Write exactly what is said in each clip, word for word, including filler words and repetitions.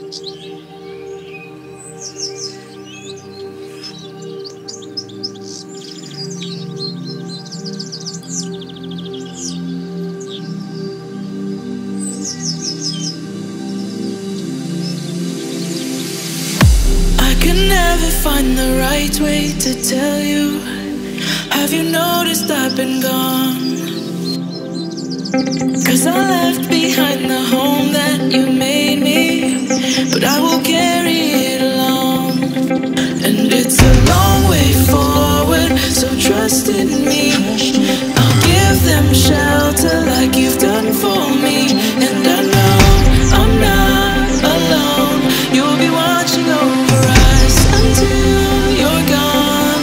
Find the right way to tell you. Have you noticed I've been gone? Cause I left behind the home that you made me, but I will carry it along. And it's a long way forward, so trust in me. I'll give them shelter like you've done for me. And I know I'm not alone. You'll be watching over us until you're gone.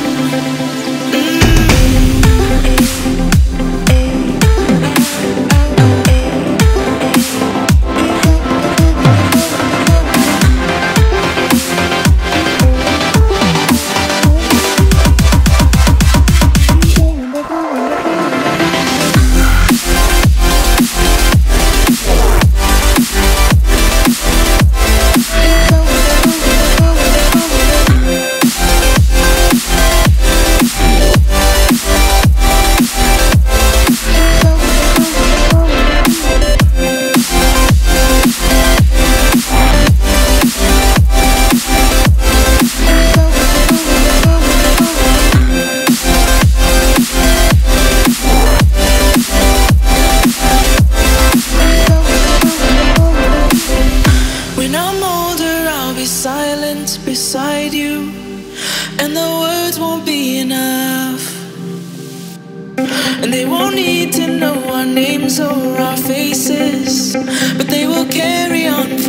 Beside you, and the words won't be enough, and they won't need to know our names or our faces, but they will carry on